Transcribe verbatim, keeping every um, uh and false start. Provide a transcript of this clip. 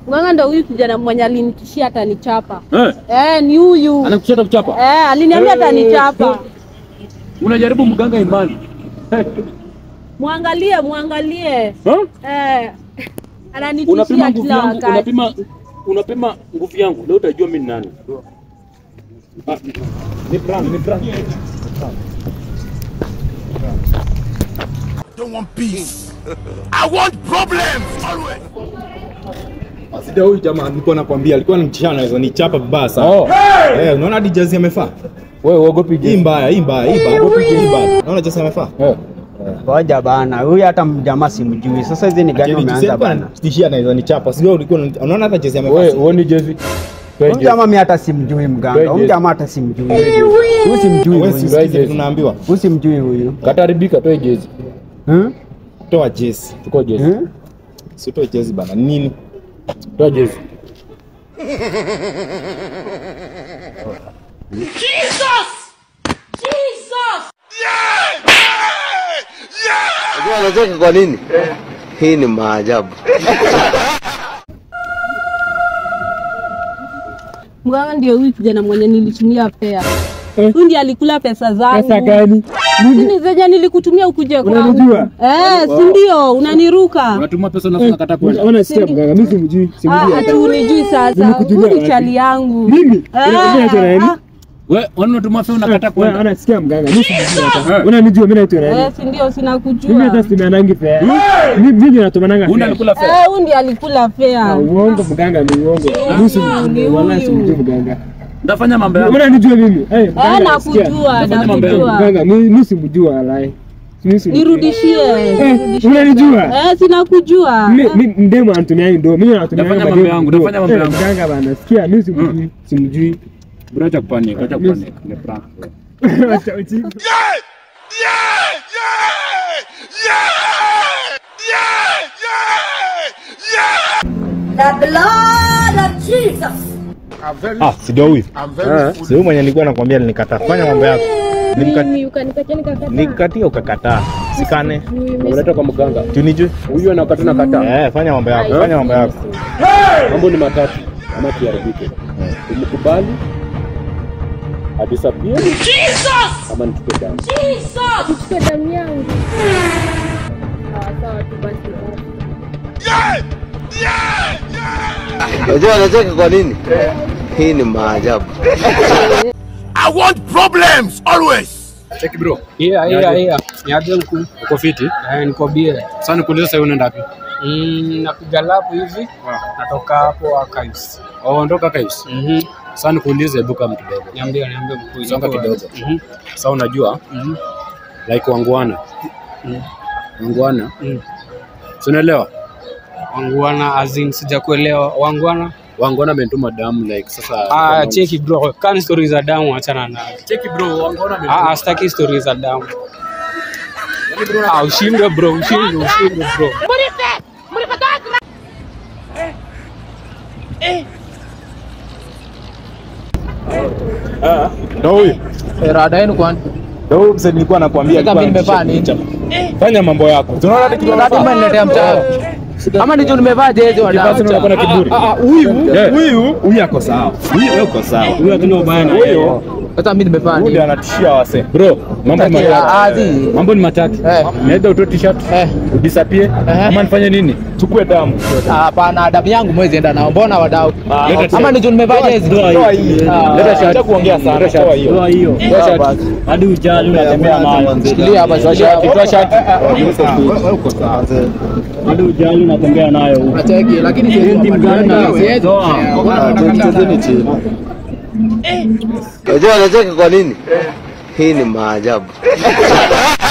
Mganga ndio huyu kijana mwenye alinitishia atanichapa. Eh, eh ni huyu. Anakuchapa kuchapa? Eh, aliniambia atanichapa. Unajaribu mganga imani. Muangalie, muangalie. Huh? Eh. Ananitishia kila wakati. Unapima unapima nguvu yangu. Leo utajua mimi nani. Ah, ni prank, ni prank. I don't want peace. I want problems always. Asida huyu jamaa nilikuwa nakwambia alikuwa anitishana hizo ni chapa vibaya sana. Oh. Eh, unaona hadi jazi amefaa? Wewe uogopi Hii mbaya, hii mbaya, hii mbaya. Uogopi hii mbaya. Unaona jazi amefaa? Eh. Ngoja bana, huyu hata jamaa simjui. Sasa hizi ni gani umeanza bana? Tishia na hizo ni chapa. Sio ulikuwa unaona hata jazi amefaa. Wewe uone jazi. Huyu jamaa mimi hata simjui mganga. Huyu jamaa hata simjui. Huyu simjui. Wewe si tunaambiwa. Huyu simjui huyu. Kataribika toe jezi. Hmm? Toa jezi. Tuko jezi. Hmm? Si toa jezi bana. Nini? Toa jezi. Jesus! Jesus! Yeah! Yeah! Unajua anacheka kwa nini? Hii ni maajabu. Mganga ndio huyu kijana mwenye nilitumia fare. Huyu ndiye alikula pesa zangu. Pesa gani? Nini zenye nilikutumia ukuje kwangu? Unanijua? Eh, si ndio? Unaniruka. Unatuma pesa na unakata kwenda. Unasikia mganga, mimi simjui. Ah, ati unijui sasa. Huyu ni chali yangu. Mimi? Unanijua nani? Wewe unatuma pesa unakata kwenda. Anasikia mganga, mimi simjui hata. Unanijua mimi naitwa nani? Eh, si ndio sinakujua. Mimi hata simeanangi fare. Mimi mimi natumananga fare. Una alikula fare. Eh, huyu ndiye alikula fare. Uongo mganga ni uongo. Mimi simjui. Wallahi simjui mganga. Ndafanya mambo yangu. Unanijua mimi? Eh, Eh, nakujua, nakujua. mganga, mimi simjui wallahi. Nirudishie. Unanijua? Eh, sinakujua. Mimi ndemo anatumia ndo mimi natumia Nafanya mambo yangu, nafanya mambo yangu. Mganga bana, sikia mimi simjui, simjui. Bro, acha kupanic, acha kupanic. Ni prank. Acha uchi. Yeah! Yeah! Yeah! Yeah! Yeah! Yeah! The blood of Jesus. Ah, si ndio huyu. I'm very Si huyu mwenye nilikuwa nakwambia alinikataa. Fanya mambo yako. Mimi ukanikatia nikakataa. Nikatia ukakataa. Sikane. Unaleta kwa mganga. Tunijue. Huyu anakata na kata. Eh, fanya mambo yako. Fanya mambo yako. Mambo ni matatu. Ama kiaribike. Umkubali. Adisappear. Jesus! Ama nichukue damu. Jesus! Chukua damu yangu. Sawa sawa tu basi. Yeah! Yeah! Yeah! Unajua anacheka kwa nini? Hii ni maajabu. I want problems always. Check bro. Yeah, yeah, yeah. Niaje mkuu? Uko fiti? Eh, niko bia. Sasa nikuuliza sasa unaenda wapi? Mm, napiga lapu hivi. Natoka hapo Akais. Oh, ondoka Kais. Mhm. Sasa nikuulize hebu kama kidogo. Niambie, niambie mkuu. Songa kidogo. Mhm. Sasa unajua? Mhm. Like wangwana. Mhm. Wangwana. Mhm. Unaelewa? Wangwana azin sijakuelewa. Wangwana? Wangwana amenituma damu like sasa. Ah, cheki bro. Kani stories za damu achana na. Cheki bro, wangwana amenituma. Ah, sitaki stories za damu. Ah, ushinde bro, ushinde, ushinde bro. Ah, ndio huyu. Rada yenu kwani? Ndio huyu mzee nilikuwa nakwambia. Sasa mimi nimevaa nini? Fanya mambo yako. Tunaona hadi kidogo. Lazima niletea mtaa. Ama ndicho nimevaa jezi wa damu. Unakuwa na kiburi. Ah, huyu, huyu, huyu ako sawa. Huyu wewe uko sawa. Huyu hatuna ubaya na huyo. Sasa mimi nimevaa nini? Huyu anatishia wase. Bro, mambo ni matatu. Mambo ni matatu. Naenda utoe t-shirt. Udisappear. Ama nifanye nini? Chukue damu. Hapana, damu yangu mwezi enda nao. Mbona wadau? Ama ndicho nimevaa jezi. Toa hii. Leta shirt. Acha kuongea sana. Toa hiyo. Toa hiyo. Toa shirt. Hadi ujali unatembea nayo. Shikilia hapa toa shirt. Toa shirt. Uko sawa. Hadi ujali unatembea nayo. Acheki, lakini jezi mgani siwezi. Chezeni chini. Unajua anacheka kwa nini? Hii ni maajabu.